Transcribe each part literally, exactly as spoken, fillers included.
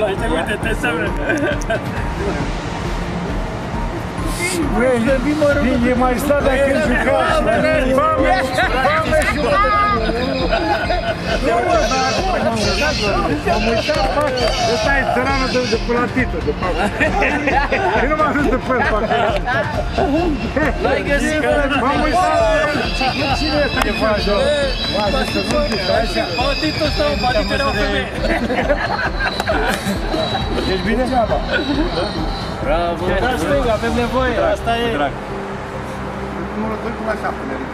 Uite, uite, te seamnă. E mai stat dacă îl jucați. Am uitat, fac. Ăsta e țăranul de culatită, de fapt. Eu nu m-am dus de fel, fac. L-ai găsit? M-am uitat. Cine este de faci? Banditul tău, banditul era o femeie. Ești bine? Bravo! Dați stânga, avem nevoie, asta e. Numărul doi până la șapte, Neric.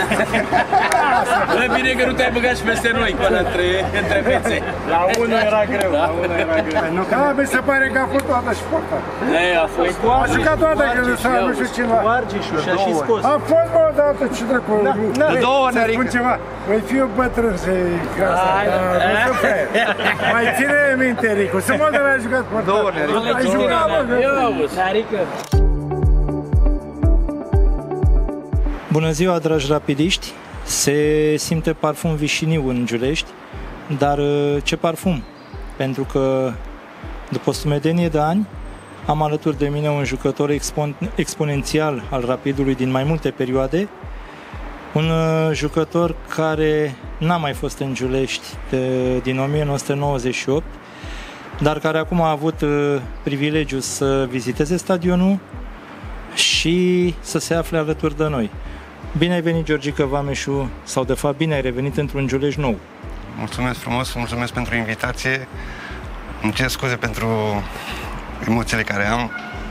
Bă, bine că nu te-ai băgat și peste noi, cu alea între fețe. La unul era greu, la unul era greu. Da, mi se pare că a fost toată și porta. A fost A jucat toată că nu știu cine. Argișul și-a și scos. A fost, bă, odată, ce dracu. De două ori, Să spun ceva, voi fi un bătrân să-i casa. Nu știu pe mai ține minte, Ricu, să mă de la jucat porta. Două ori, Ricu. Ai jucat, bă. Eu am văzut. Arică. Bună ziua, dragi rapidiști! Se simte parfum vișiniu în Giulești, dar ce parfum? Pentru că după o sumedenie de ani am alături de mine un jucător expon- exponențial al Rapidului din mai multe perioade, un jucător care n-a mai fost în Giulești de, din o mie nouă sute nouăzeci și opt, dar care acum a avut privilegiul să viziteze stadionul și să se afle alături de noi. Bine ai venit, Georgica Vameșu, sau de fapt bine ai revenit într-un Giulești nou. Mulțumesc frumos, mulțumesc pentru invitație. Îmi cer scuze pentru emoțiile care am.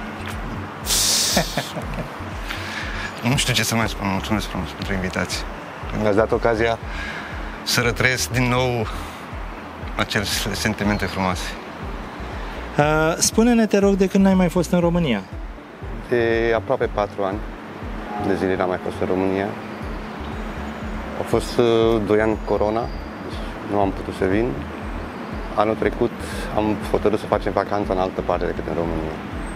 Nu știu ce să mai spun, mulțumesc frumos pentru invitație. Mi-ați dat ocazia să rătrăiesc din nou acele sentimente frumoase. Uh, spune-ne, te rog, de când n-ai mai fost în România? De aproape patru ani de zile n-am mai fost în România. Au fost uh, doi ani corona, deci nu am putut să vin. Anul trecut am hotărât să facem vacanța în altă parte decât în România.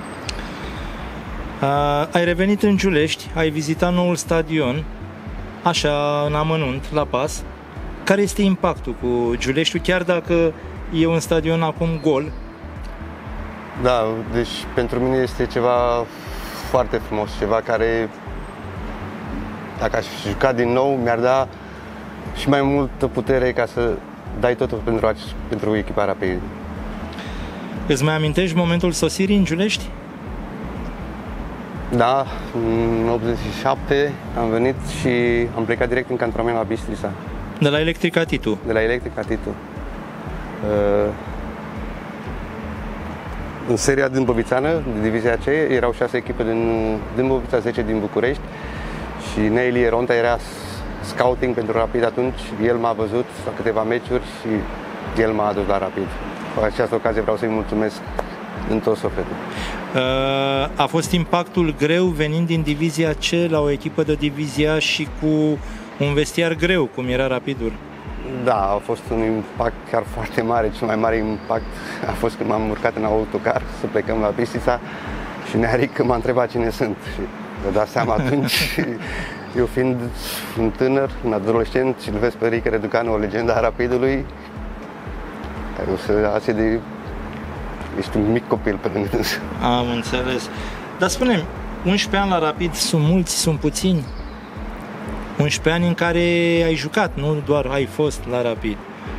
Uh, ai revenit în Giulești, ai vizitat noul stadion, așa în amănunt, la pas. Care este impactul cu Giuleștiul, chiar dacă e un stadion acum gol? Da, deci pentru mine este ceva foarte frumos, ceva care, dacă aș juca din nou, mi-ar da și mai multă putere ca să dai totul pentru, pentru echipa Rapid. Îți mai amintești momentul sosirii în Giulești? Da, în optzeci și șapte am venit și am plecat direct în cantonament la Bistrița. De la Electrica Titu? De la Electrica Titu. Uh, în seria din Bobițană, de divizia aceea, erau șase echipe din, din Bobița, zece din București și Neili Ronta era scouting pentru Rapid atunci. El m-a văzut la câteva meciuri și el m-a adus la Rapid. Cu această ocazie vreau să-i mulțumesc din tot sufletul. A fost impactul greu venind din divizia C la o echipă de divizia și cu un vestiar greu, cum era Rapidul? Da, a fost un impact chiar foarte mare. Cel mai mare impact a fost când m-am urcat în autocar să plecăm la Bistrița și Nearic m-a întrebat cine sunt. Și vă dați seama atunci, eu fiind un tânăr, un adolescent și îl vezi pe Rică Reducanu, o legendă a Rapidului, o să ați de... ești un mic copil pe lângă dânsă. Am înțeles. Dar spune-mi, unsprezece ani la Rapid sunt mulți, sunt puțini? unsprezece ani în care ai jucat, nu doar ai fost la Rapid.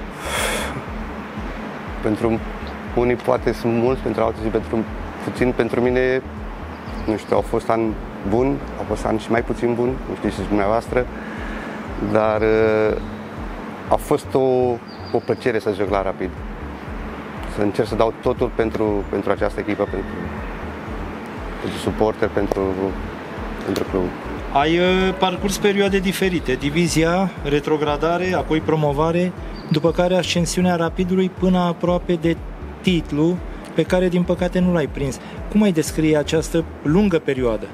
Pentru unii poate sunt mulți, pentru alții pentru puțin. Pentru mine, nu știu, au fost ani buni, au fost ani și mai puțin buni, nu știu și dumneavoastră, dar uh, a fost o, o plăcere să joc la Rapid. Să încerc să dau totul pentru, pentru această echipă, pentru, pentru suporter, pentru, pentru club. Ai uh, parcurs perioade diferite, divizia, retrogradare, apoi promovare, după care ascensiunea Rapidului până aproape de titlu, pe care din păcate nu l-ai prins. Cum ai descrie această lungă perioadă?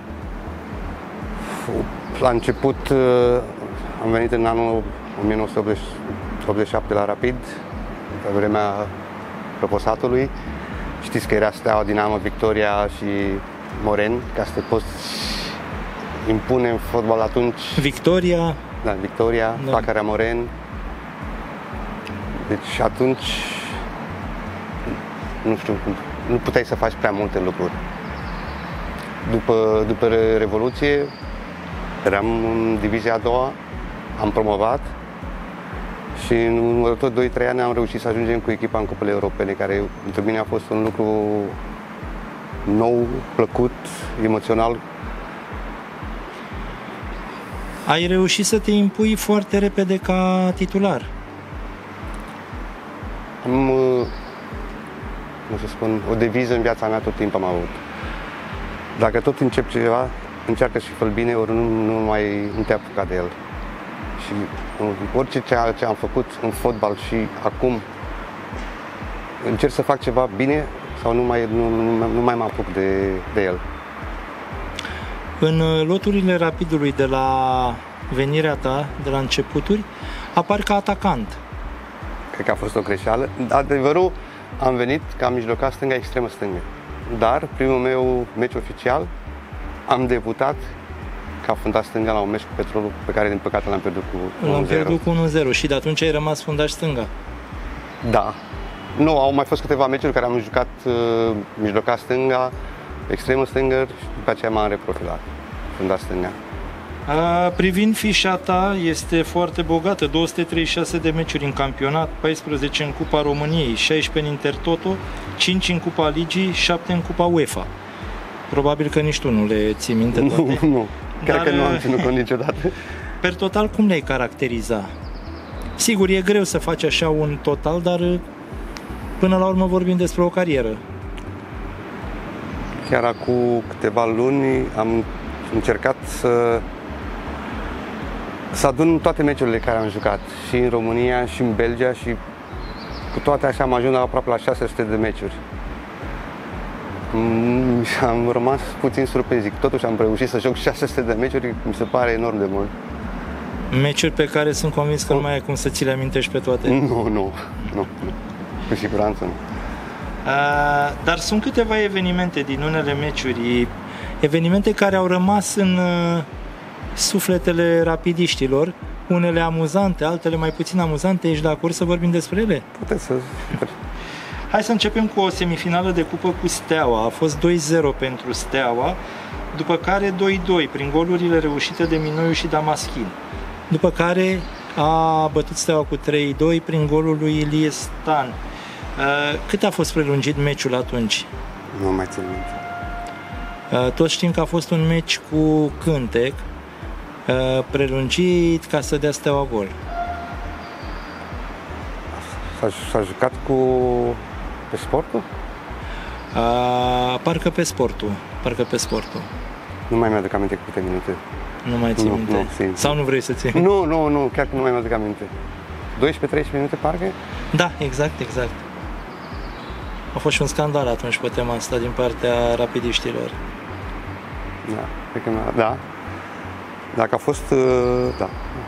La început uh, am venit în anul o mie nouă sute optzeci și șapte la Rapid, pe vremea Răposatului. Știți că era Steaua, Dinamo, Victoria și Moren, ca să te poți impune în fotbal atunci. Victoria. Da, Victoria, da. Flacăra Moren. Deci atunci nu știu, nu puteai să faci prea multe lucruri. După, după Revoluție, eram în divizia a doua, am promovat și în următorii doi trei ani am reușit să ajungem cu echipa în cupele europene, care pentru mine a fost un lucru nou, plăcut, emoțional. Ai reușit să te impui foarte repede ca titular. Am, cum să spun, o deviză în viața mea tot timpul am avut. Dacă tot încep ceva, încearcă și fă-l bine, ori nu, nu mai nu te apuca de el. Și orice ce, ce am făcut în fotbal și acum încerc să fac ceva bine sau nu mai, nu, nu, nu mai mă apuc de, de el. În loturile Rapidului de la venirea ta, de la începuturi, apar ca atacant. Cred că a fost o greșeală. Adevărul, am venit ca mijlocaș stânga, extremă stângă. Dar primul meu meci oficial am debutat ca fundaș stânga la un meci cu Petrolul, pe care din păcate l-am pierdut cu unu zero. L-am pierdut cu unu zero și de atunci ai rămas fundaș stânga. Da. Nu, au mai fost câteva meciuri care am jucat uh, mijlocaș stânga, extremă stângă și după aceea m-am reprofilat fundaș stânga. A, privind fișa ta, este foarte bogată, două sute treizeci și șase de meciuri în campionat, paisprezece în Cupa României, șaisprezece în Intertoto, cinci în Cupa Ligii, șapte în Cupa UEFA. Probabil că nici tu nu le ții minte toate. Nu, nu. Chiar Dar, că nu am ținut cont niciodată. Per total, cum le-ai caracteriza? Sigur, e greu să faci așa un total, dar până la urmă vorbim despre o carieră. Chiar acum câteva luni am încercat să să adun toate meciurile care am jucat, și în România, și în Belgia, și cu toate așa am ajuns la aproape la șase sute de meciuri. Am rămas puțin surprins, totuși am reușit să joc șase sute de meciuri, mi se pare enorm de mult. Meciuri pe care sunt convins că nu mai ai cum să ți le amintești pe toate. Nu, nu, nu, nu. Cu siguranță nu. Uh, dar sunt câteva evenimente din unele meciuri, evenimente care au rămas în uh, sufletele rapidiștilor, unele amuzante, altele mai puțin amuzante. Ești de acord să vorbim despre ele? Puteți să... Hai să începem cu o semifinală de cupă cu Steaua. A fost doi zero pentru Steaua, după care doi doi prin golurile reușite de Minoiu și Damaschin. După care a bătut Steaua cu trei doi prin golul lui Ilie Stan. Cât a fost prelungit meciul atunci? Nu mai țin minte. Toți știm că a fost un meci cu cântec, prelungit ca să dea Steaua gol. S-a, s-a jucat cu pe Sportul? A, parcă pe Sportul, parcă pe Sportul. Nu mai mi-aduc aminte cu câte minute. Nu mai ții nu, minte? Nu, sim, Sau nu vrei să ții? Nu, nu, nu, chiar că nu mai mi-aduc aminte. doisprezece treisprezece minute, parcă? Da, exact, exact. A fost și un scandal atunci pe tema asta din partea rapidiștilor. Da, cred că da. Dacă a fost, da.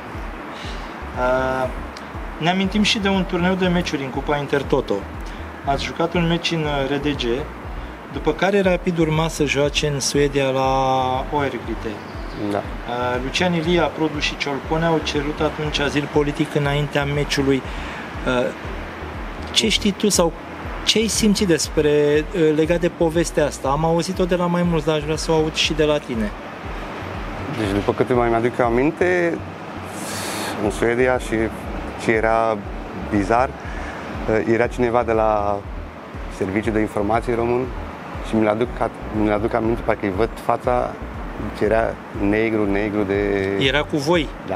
A, ne amintim și de un turneu de meciuri în Cupa Intertoto. Ați jucat un meci în R D G, după care Rapid urma să joace în Suedia la Oerglite. Da. A, Lucian Ilia, Produ și Ciolpone au cerut atunci azil politic înaintea meciului. A, ce știi tu sau ce ai simțit despre legat de povestea asta? Am auzit-o de la mai mulți, dar aș vrea să o aud și de la tine. Deci, după câte mai mi-aduc aminte, în Suedia și ce era bizar, era cineva de la Serviciul de Informații Român și mi-l aduc, mi-l aduc aminte, parcă îi văd fața, ce era negru, negru de... Era cu voi? Da.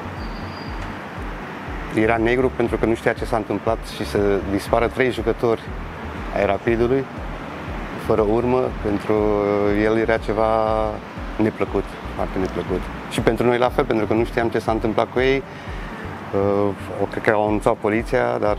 Era negru pentru că nu știa ce s-a întâmplat și să dispară trei jucători ai Rapidului fără urmă, pentru el era ceva neplăcut, foarte neplăcut. Și pentru noi la fel, pentru că nu știam ce s-a întâmplat cu ei. Uh, cred că au anunțat poliția, dar...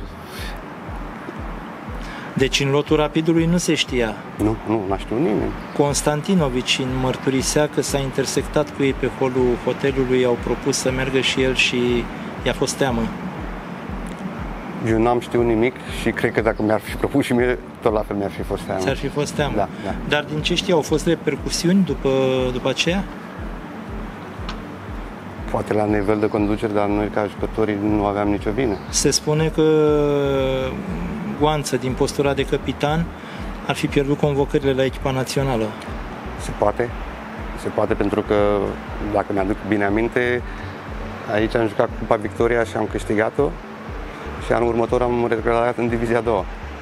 Deci în lotul Rapidului nu se știa? Nu, nu, n-a știut nimeni. Constantinovici mărturisea că s-a intersectat cu ei pe holul hotelului, au propus să meargă și el și i-a fost teamă. Eu n-am știut nimic și cred că dacă mi-ar fi propus și mie, tot la fel mi-ar fi fost teamă. Ți-ar fi fost teamă? Da, da. Dar din ce știi, au fost repercusiuni după, după aceea? Poate la nivel de conducere, dar noi ca jucătorii nu aveam nicio vină. Se spune că negoanță din postura de capitan, ar fi pierdut convocările la echipa națională? Se poate. Se poate pentru că, dacă mi-aduc bine aminte, aici am jucat Cupa Victoria și am câștigat-o și anul următor am retrogradat în divizia a doua.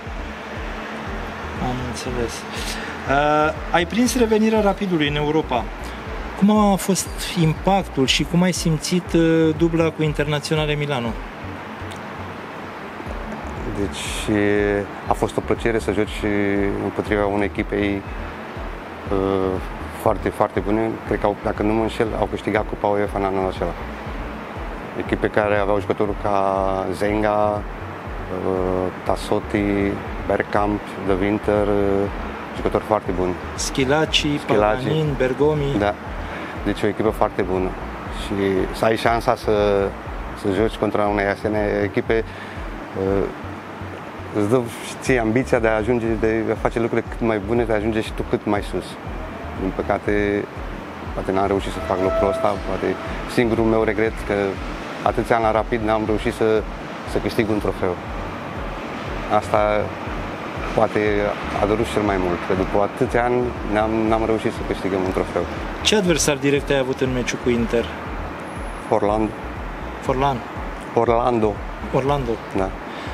Am înțeles. Uh, ai prins revenirea Rapidului în Europa. Cum a fost impactul și cum ai simțit uh, dubla cu Internaționale Milano? Deci a fost o plăcere să joci împotriva unei echipei uh, foarte, foarte bune. Cred că, au, dacă nu mă înșel, au câștigat Cupa UEFA în anul acela. Echipe care aveau jucători ca Zenga, uh, Tassotti, Bergkamp, De Winter, uh, jucători foarte buni. Schillaci, Paganin, Bergomi. Da, deci o echipă foarte bună. Și să ai șansa să, să joci contra unei asemenea echipe, uh, îți dă ție ambiția de a ajunge, de a face lucrurile cât mai bune, de a ajunge și tu cât mai sus. Din păcate, poate n-am reușit să fac lucrul ăsta, poate singurul meu regret că atâția ani la Rapid n-am reușit să, să câștig un trofeu. Asta poate a durut cel mai mult, că după atâția ani n-am, n-am reușit să câștigăm un trofeu. Ce adversar direct ai avut în meciul cu Inter? Orlando. Forlan. Orlando. Orlando. Da.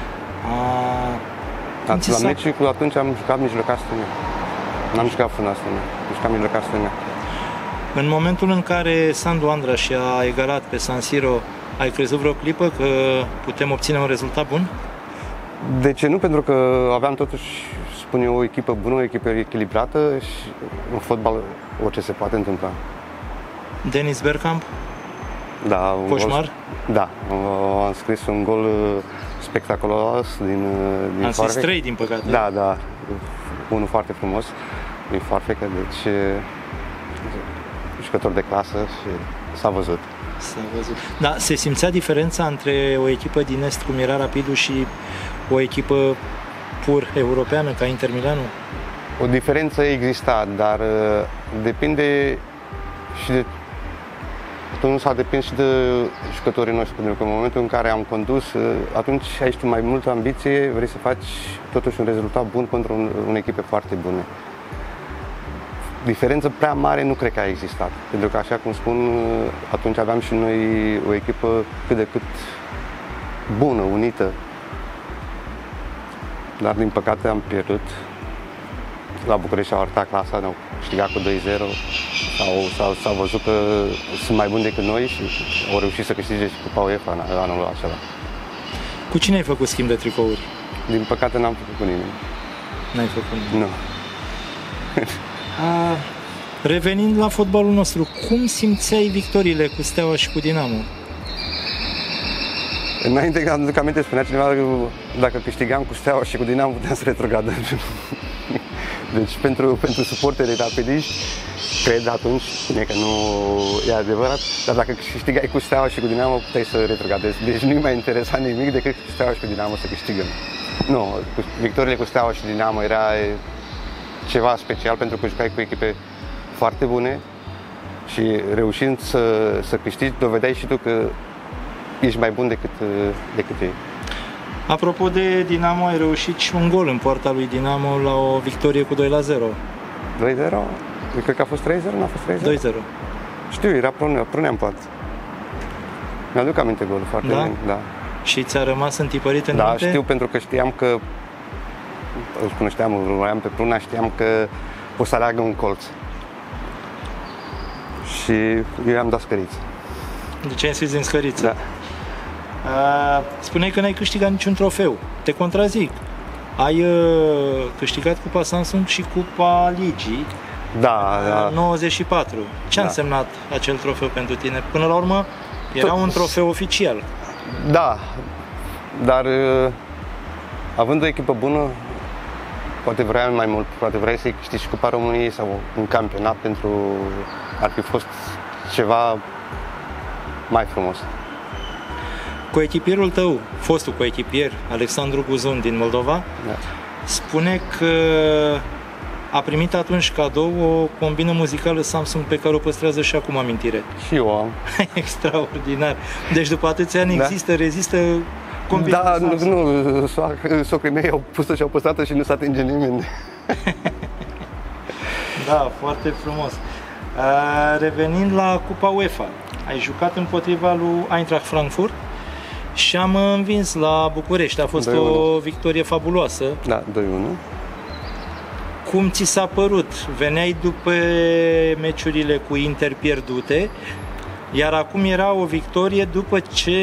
A... La meciul cu atunci am jucat mijlocat stânga. N-am jucat frâna stânga, am jucat mijlocat stânga. În momentul în care Sandu Andraș a egalat pe San Siro, ai crezut vreo clipă că putem obține un rezultat bun? De ce nu? Pentru că aveam totuși, spun eu, o echipă bună, o echipă echilibrată și în fotbal orice se poate întâmpla. Dennis Bergkamp? Da, un Coșmar? Gol, da, am scris un gol spectaculos din, din Am scris trei, din păcate. Da, da, unul foarte frumos din Farfecă, deci jucător de clasă și s-a văzut. S-a văzut. Da, se simțea diferența între o echipă din Est, cum era Rapidul, și o echipă pur europeană, ca Inter Milano? O diferență exista, dar depinde și de atunci s-a depins și de jucătorii noștri, pentru că în momentul în care am condus, atunci ai tu mai multă ambiție, vrei să faci totuși un rezultat bun pentru un, un echipe foarte bune. Diferență prea mare nu cred că a existat, pentru că, așa cum spun, atunci aveam și noi o echipă cât de cât bună, unită, dar din păcate am pierdut. La București au arătat clasa, ne-au câștigat cu doi zero, s-au, s-au văzut că sunt mai buni decât noi și au reușit să câștige și Cupa UEFA anul acela. Cu cine ai făcut schimb de tricouri? Din păcate n-am făcut cu nimeni. N-ai făcut nimeni? Nu. A, revenind la fotbalul nostru, cum simțeai victoriile cu Steaua și cu Dinamo? Înainte, aduc aminte, spunea cineva că dacă câștigam cu Steaua și cu Dinamo puteam să retrogradăm. Deci pentru, pentru suporterii rapidiști, cred atunci, spune că nu e adevărat, dar dacă câștigai cu Steaua și cu Dinamo puteai să retrogradezi. Deci nu-i mai interesa nimic decât cu Steaua și cu Dinamo să câștigăm. Nu, victoriile cu Steaua și Dinamo era ceva special pentru că jucai cu echipe foarte bune și reușind să, să câștigi, dovedeai și tu că ești mai bun decât, decât ei. Apropo de Dinamo, ai reușit și un gol în poarta lui Dinamo la o victorie cu doi la zero. doi zero? Eu cred că a fost trei zero, nu a fost trei zero? doi zero. Știu, era prunea în poartă. Mi-aduc aminte golul foarte da? bine, da. Și ți-a rămas întipărit în Da, minte? știu, pentru că știam că, îl cunoșteam, îl urmăream pe Prunea, știam că o să aleagă un colț. Și eu i-am dat scăriță. Deci ai înscris din scăriță? Da. Uh, spuneai că n-ai câștigat niciun trofeu. Te contrazic. Ai uh, câștigat Cupa Samsung și Cupa Ligii. Da, da. nouăzeci și patru. Ce a da. însemnat acel trofeu pentru tine? Până la urmă, era Tot... un trofeu oficial. Da, dar uh, având o echipă bună, poate vreau mai mult, poate vrei să-i câștigi Cupa României sau un campionat, pentru ar fi fost ceva mai frumos. Coechipierul tău, fostul coechipier, Alexandru Guzun din Moldova, da. spune că a primit atunci cadou o combină muzicală Samsung pe care o păstrează și acum amintire. Și eu am. Extraordinar. Deci după atâția ani da. există, rezistă Da, nu, nu socrii mei au pus-o și au păstrat-o și nu s-a atinge nimeni. Da, foarte frumos. Revenind la Cupa UEFA, ai jucat împotriva lui Eintracht Frankfurt și am învins la București. A fost o victorie fabuloasă. Da, doi unu. Cum ți s-a părut? Veneai după meciurile cu Inter pierdute, iar acum era o victorie după ce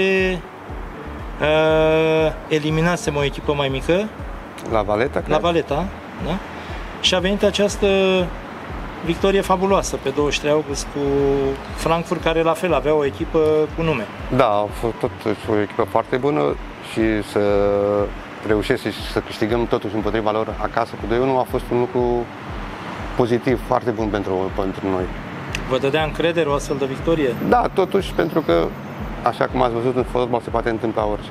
uh, eliminasem o echipă mai mică. La Valeta, cred. La Valeta, da? Și a venit această victorie fabuloasă pe douăzeci și trei august cu Frankfurt, care la fel avea o echipă cu nume. Da, a fost tot o echipă foarte bună și să reușești și să câștigăm totuși împotriva lor acasă cu doi unu a fost un lucru pozitiv, foarte bun pentru, pentru noi. Vă dădea încredere o astfel de victorie? Da, totuși, pentru că, așa cum ați văzut, în fotbal se poate întâmpla orice.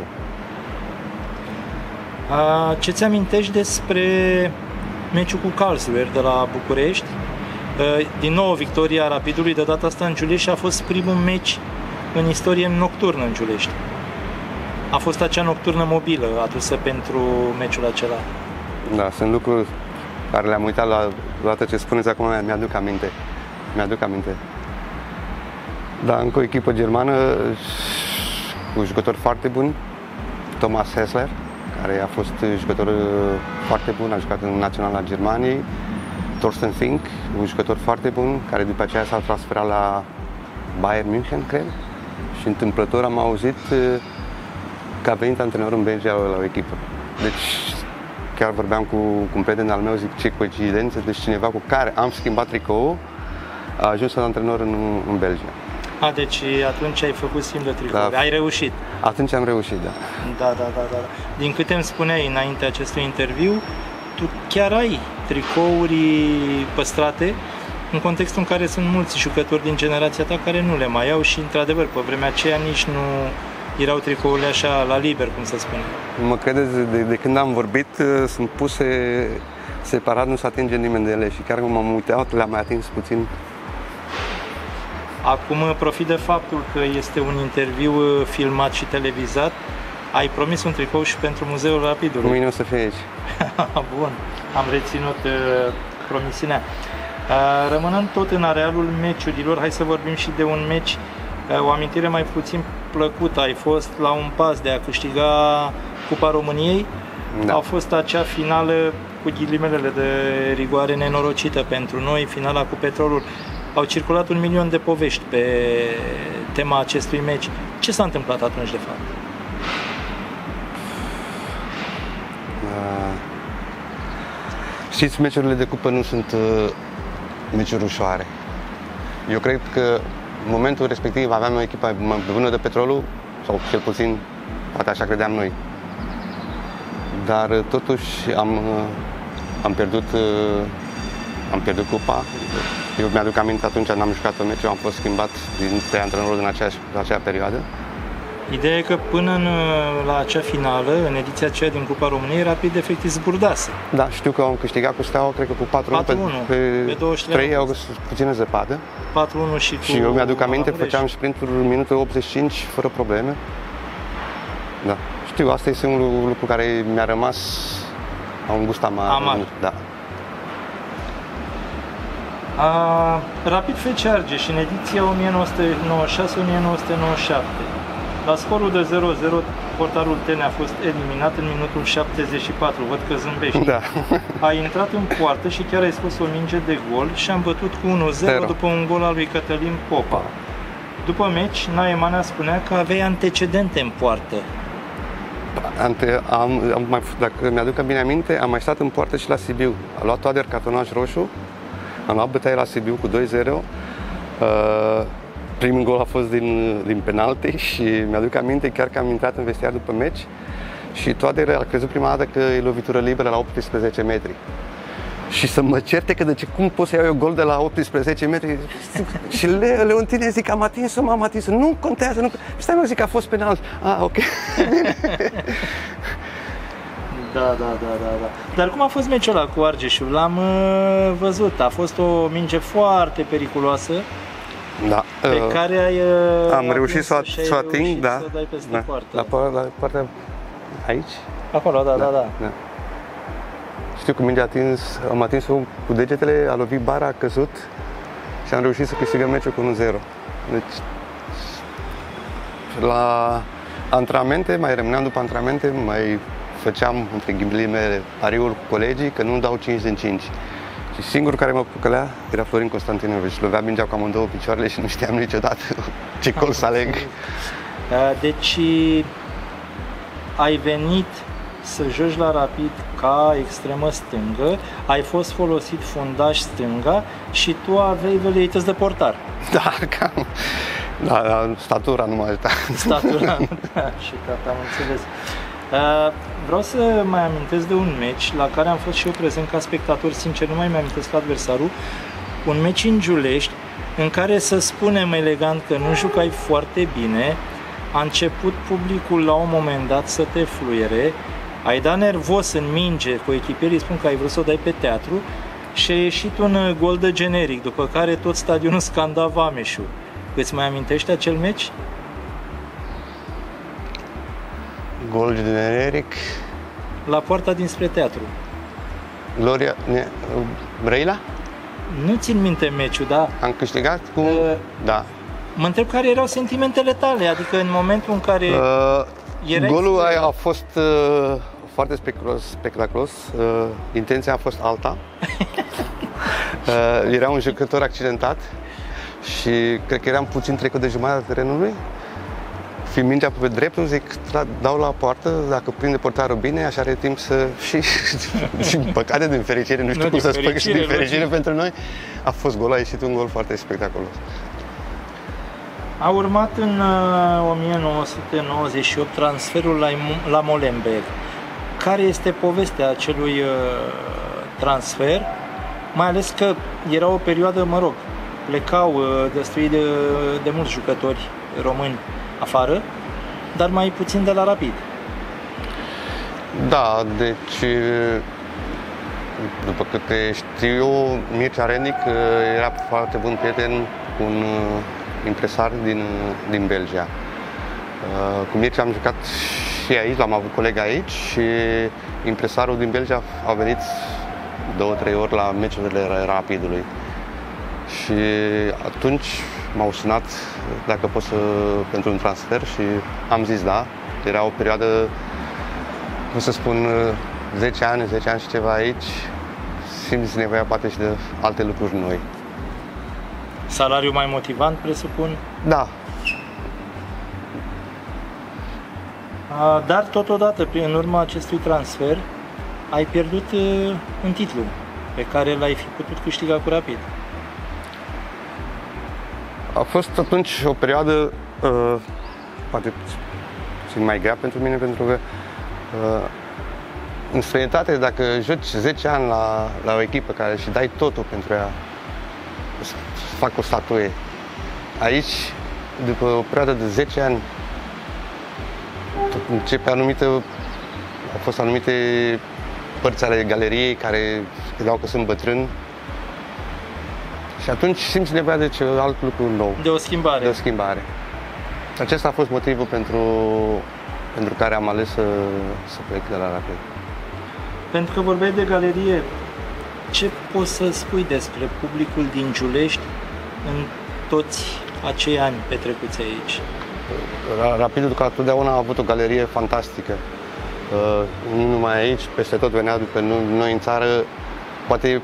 A, ce ți amintești despre meciul cu Karlsruhe de la București? Din nou, victoria Rapidului, de data asta în Giulești, și a fost primul meci în istorie nocturnă în Giulești. A fost acea nocturnă mobilă adusă pentru meciul acela. Da, sunt lucruri care le-am uitat la dată ce spuneți acum, mi-aduc aminte. Mi-aduc aminte. Da, încă o echipă germană cu jucători foarte buni, Thomas Hessler, care a fost jucător foarte bun, a jucat în Naționala Germaniei, Thorsten Fink, un jucător foarte bun, care după aceea s-a transferat la Bayern München, cred, și întâmplător am auzit că a venit antrenor în Belgia la o echipă. Deci chiar vorbeam cu, cu un prieten al meu, zic ce coincidență, deci cineva cu care am schimbat tricoul a ajuns să antrenor în, în Belgia. A, deci atunci ai făcut schimb de tricouri, Da. ai reușit. Atunci am reușit, da. Da, da, da, da. Din câte îmi spuneai înainte acestui interviu, tu chiar ai tricouri păstrate în contextul în care sunt mulți jucători din generația ta care nu le mai au și, într-adevăr, pe vremea aceea nici nu erau tricourile așa la liber, cum să spune. Mă credeți, de, de când am vorbit, sunt puse separat, nu se atinge nimeni de ele și chiar când m-am uitat, le-am mai atins puțin. Acum profit de faptul că este un interviu filmat și televizat. Ai promis un tricou și pentru Muzeul Rapidului. Mâine o să fie aici. Bun, am reținut uh, promisiunea. Uh, rămânând tot în arealul meciurilor, hai să vorbim și de un meci, uh, o amintire mai puțin plăcută. Ai fost la un pas de a câștiga Cupa României. Da. A fost acea finală cu ghilimelele de rigoare nenorocită pentru noi, finala cu Petrolul. Au circulat un milion de povești pe tema acestui meci. Ce s-a întâmplat atunci, de fapt? Uh, știți, meciurile de cupă nu sunt uh, meciuri ușoare. Eu cred că în momentul respectiv aveam o echipă mai bună de Petrolul, sau cel puțin, poate așa credeam noi. Dar uh, totuși am, uh, am pierdut uh, am pierdut cupa. Eu mi-aduc aminte, atunci n-am jucat un meci, eu am fost schimbat dintre antrenorul din aceeași, în acea perioadă. Ideea e că până în, la acea finală, în ediția aceea din Cupa României, Rapid efectiv zburdase. Da, știu că am câștigat cu Steaua, cred că cu patru unu, pe, pe, pe douăzeci și trei august, puțină zăpadă. patru unu și cu... Și eu mi-aduc aminte, făceam sprintul în minutul optzeci și cinci, fără probleme. Da, știu, asta este un lucru care mi-a rămas, un gust amar. Amar. Da. A, Rapid F C Argeș, în ediția o mie nouă sute nouăzeci și șase - o mie nouă sute nouăzeci și șapte. La scorul de zero zero, portarul Tene a fost eliminat în minutul șaptezeci și patru. Văd că zâmbești. Da. A intrat în poartă și chiar ai scos o minge de gol și am bătut cu unu zero după un gol al lui Cătălin Popa. După meci, Nae Manea spunea că aveai antecedente în poartă. Ante, am, am mai, dacă mi-aduc bine aminte, am mai stat în poartă și la Sibiu. A luat Toader cartonaj roșu, am luat bătaie la Sibiu cu doi zero. Uh, primul gol a fost din, din penalti și mi-aduc aminte chiar că am intrat în vestiar după meci și Toader a crezut prima dată că e lovitură liberă la optsprezece metri. Și să mă certe că de ce, cum pot să iau eu gol de la optsprezece metri? Și Le, Leontine zic, am atins-o, m-am atins-o, nu contează, nu... Stai mă, zic că a fost penalt. Ah, ok. Da, da, da, da, da. Dar cum a fost meciul ăla cu Argeșul? L-am uh, văzut, a fost o minge foarte periculoasă. Da. Pe uh, care ai uh, am reușit să o ating, da. să o dai peste da. poartă. La, la partea Aici? Acolo, da, da, da. da. Știu că mingea a atins, am atins-o cu degetele, a lovit bara, a căzut și am reușit să câștigăm meciul cu unu zero. Deci, la antrenamente, mai rămâneam după antrenamente, mai făceam, între ghilimele, pariuri cu colegii că nu dau cinci din cinci. Și singurul care mă păcălea era Florin Constantinovici. Și lovea mingea cu amândouă picioarele și nu știam niciodată ce col să aleg. Deci ai venit să joci la Rapid ca extremă stângă, ai fost folosit fundaș stânga și tu aveai veleități de portar. Da, cam. Da, da, statura nu mă ajuta. Statura, da, și tata, am înțeles. Vreau să mai amintesc de un meci la care am fost și eu prezent ca spectator, sincer nu mai mi-amintesc adversarul, un meci în Giulești în care, să spunem elegant că nu jucai foarte bine, a început publicul la un moment dat să te fluiere, ai dat nervos în minge, cu echipierii spun că ai vrut să o dai pe teatru și a ieșit un gol de generic, după care tot stadionul scanda Vameșul. Îți mai amintești acel meci? Gol generic. La poarta dinspre teatru. Gloria, ne, Brăila? Nu țin minte meciul, dar... Am câștigat cu... Uh, da. Mă întreb care erau sentimentele tale, adică în momentul în care... Uh, erai golul a, a fost uh, foarte spectaculos, spectaculos. Uh, intenția a fost alta. uh, era un jucător accidentat și cred că eram puțin trecut de jumătatea terenului. Fiind mingea pe dreptul, zic, dau la poartă, dacă prinde portarul bine, așa are timp să... Și, din păcate, din fericire, nu știu nu, cum să spun, și din fericire logic. Pentru noi, a fost gol, a ieșit un gol foarte spectaculos. A urmat în uh, o mie nouă sute nouăzeci și opt transferul la, la Molenbeek. Care este povestea acelui uh, transfer? Mai ales că era o perioadă, mă rog, plecau uh, destui de, de mulți jucători români afară, dar mai puțin de la Rapid. Da, deci, după câte știu eu, Mircea Rendic era foarte bun prieten cu un impresar din, din Belgia. Cu Mircea am jucat și aici, l-am avut coleg aici și impresarul din Belgia a venit două, trei ori la meciurile Rapidului. Și atunci m-au sunat dacă pot să, pentru un transfer și am zis da. Era o perioadă, cum să spun, zece ani, zece ani și ceva aici. Simți nevoia poate și de alte lucruri noi. Salariu mai motivant, presupun? Da. Dar totodată, în urma acestui transfer, ai pierdut un titlu pe care l-ai fi putut câștiga cu Rapid. A fost atunci o perioadă uh, poate puțin mai grea pentru mine, pentru că uh, în străinătate, dacă joci zece ani la, la o echipă care și dai totul pentru ea, să fac o statuie. Aici, după o perioadă de zece ani, începe anumită, au fost anumite părți ale galeriei care credeau că sunt bătrân. Și atunci simți nevoia de ceva alt lucru nou. De o schimbare. De o schimbare. Acesta a fost motivul pentru, pentru care am ales să, să plec de la Rapid. Pentru că vorbeai de galerie, ce poți să spui despre publicul din Giulești în toți acei ani petrecuți aici? Rapidul ca totdeauna a avut o galerie fantastică. Nu numai aici, peste tot venea după noi în țară, poate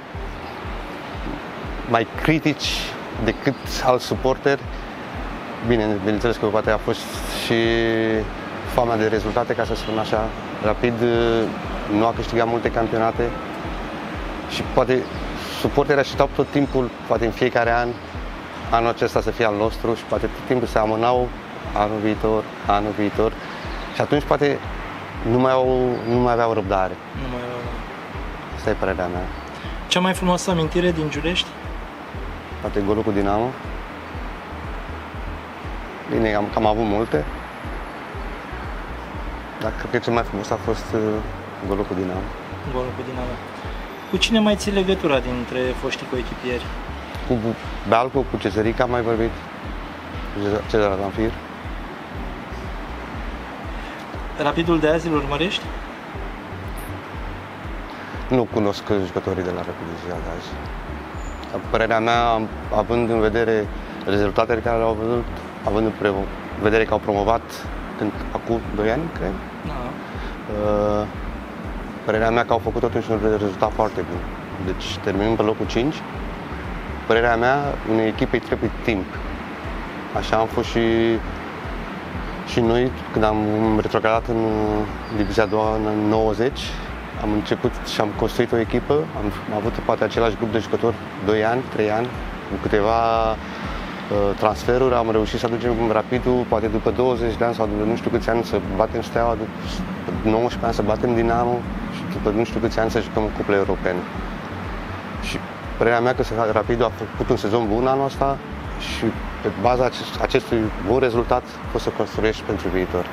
mai critici decât alți suporteri. Bine, bineînțeles că poate a fost și foamea de rezultate, ca să spun așa. Rapid nu a câștigat multe campionate și poate suporterii așteptau tot timpul, poate în fiecare an, anul acesta să fie al nostru și poate tot timpul se amânau anul viitor, anul viitor și atunci poate nu mai, au, nu mai aveau răbdare. Nu mai aveau. Asta e părerea mea. Cea mai frumoasă amintire din Giulești? Poate golul cu Dinamo. Bine, am, am avut multe. Dar cred că cel mai frumos a fost uh, golul cu Dinamo. Golul cu Dinamo. Cu cine mai ții legătura dintre foștii coechipieri? Cu Bealcu, cu Cezărica am mai vorbit. Cezar Zanfir. Rapidul de azi îl urmărești? Nu cunosc jucătorii de la Rapid ziua de azi. Părerea mea, având în vedere rezultatele care le-au văzut, având în vedere că au promovat când, acum doi ani, cred, Da. uh, părerea mea că au făcut totuși un rezultat foarte bun. Deci, terminând pe locul cinci, părerea mea, unei echipe îi trebuie timp. Așa am fost și, și noi, când am retrogradat în divizia a doua în nouăzeci, am început și am construit o echipă, am, am avut poate același grup de jucători doi ani, trei ani, cu câteva uh, transferuri, am reușit să aducem Rapidul, poate după douăzeci de ani sau după nu știu câți ani să batem Steaua, după nouăsprezece ani să batem Dinamo și după nu știu câți ani să jucăm cupele europene. Și părerea mea că Rapidul a făcut un sezon bun anul ăsta și pe baza acest, acestui bun rezultat poți să construiești pentru viitor.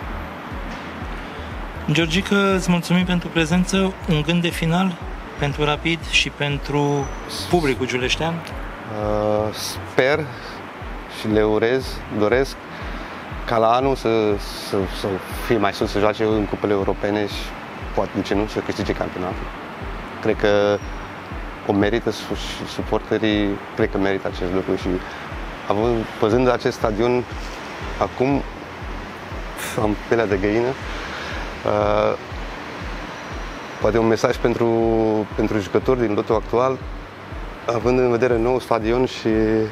Georgica, îți mulțumim pentru prezență. Un gând de final pentru Rapid și pentru publicul giuleștean? Uh, sper și le urez, doresc ca la anul să, să, să fie mai sus, să joace în cupele europene și poate, de ce nu, să câștige campionatul. Cred că o merită și suporterii, cred că merită acest lucru și având, păzând acest stadion acum, am pielea de găină. Uh, poate un mesaj pentru, pentru jucători din lotul actual, având în vedere nou stadion și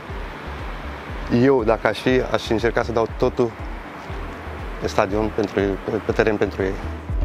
eu, dacă aș fi, aș încerca să dau totul pe stadion, pentru, pe teren pentru ei.